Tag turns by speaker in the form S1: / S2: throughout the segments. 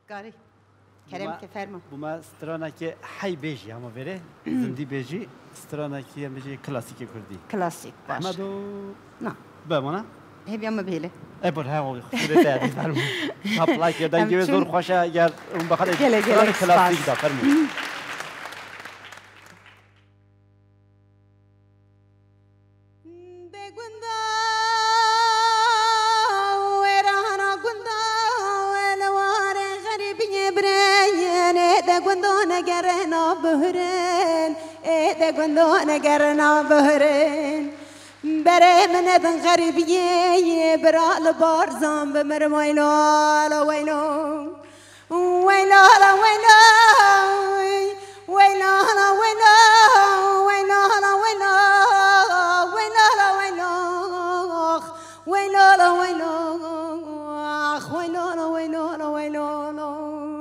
S1: کاری کریم که فرما
S2: بما سترانا که حی بیجی اما بره زندی بیجی سترانا که هم بیجی کلاسیک کردی
S1: کلاسیک باش
S2: احمدو
S1: نه
S2: بمانه
S1: هی بیام بهله
S2: ابر ها خودت تعریف فرمو هپلا که دنگی زور خوشه اگر اون بخاطر سترانا کلاسیک دا فرمو
S3: نگرنا بهرن ده گندو نگرنا بهرن بره من دن غریبیه برا لبارزان بمر ویلا لا ویلا ویلا لا ویلا ویلا لا ویلا ویلا لا ویلا ویلا لا ویلا ویلا لا ویلا ویلا لا ویلا لا ویلا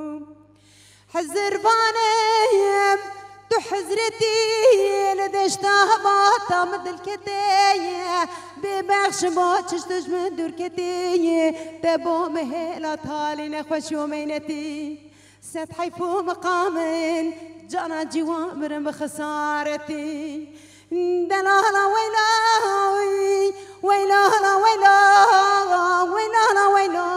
S3: حزربانم تو حزرتي لدشتها باطا مدل كتاية ببخش باتش تجمن دور كتاية تبو مهلا طالي نخوش يومينتي ستحيفو مقامن جانا جوامر بخسارتي دلالا ويلا ويلا ويلا ويلا ويلا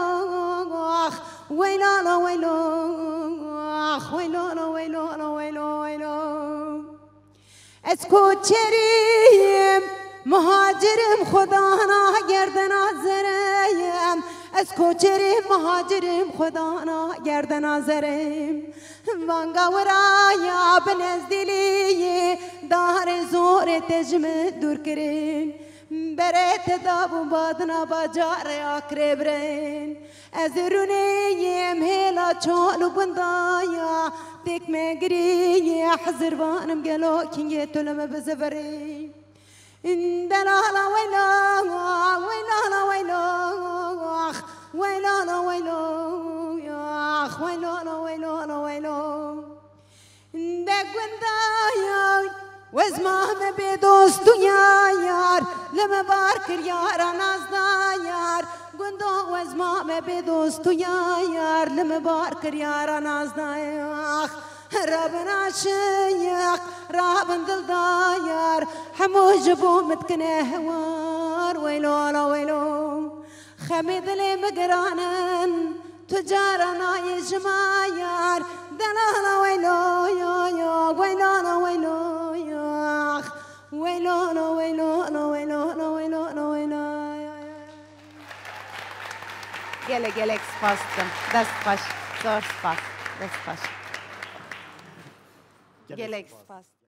S3: ويلا ويلا ويلا ويلا ويلا اسكو تشريم مهاجرم خدانا گردنا زرم اسكو تشريم مهاجرم خدانا گردنا زرم وانگا ورايا بنزدلي دار زور تجم دور کرن بريت دابو بادنا باجار اقربرن ازرونيم هلا چالو بندايا تك مگري حزر وانم قالو كينجي تلم بزفري دلالا ويلا ويلا ويلا ويلا ويلا ويلا ويلا ويلا دقوندايا وزمام بدوستو يا يار لما باركر يارا نازدا يار قندو وزمام بدوستو يا يار لما باركر يارا نازدا يار رابنا شيق رابن دل دايار حمو جبو متكنه هوار ويلو لا ويلو خميد لي مقرانن تجارنا يجمايار دلالا ويلو يا يا ويلو لا ويلو يا ويلو لا ويلو لا ويلو لا ويلو لا ويلو
S1: gelek spastım dest baş zor spas dest baş gelek spas